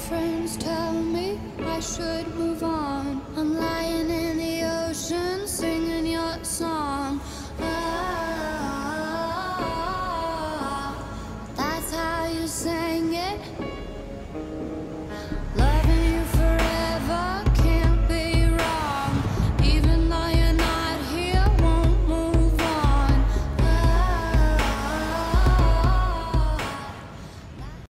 friends tell me I should move on. I'm lying.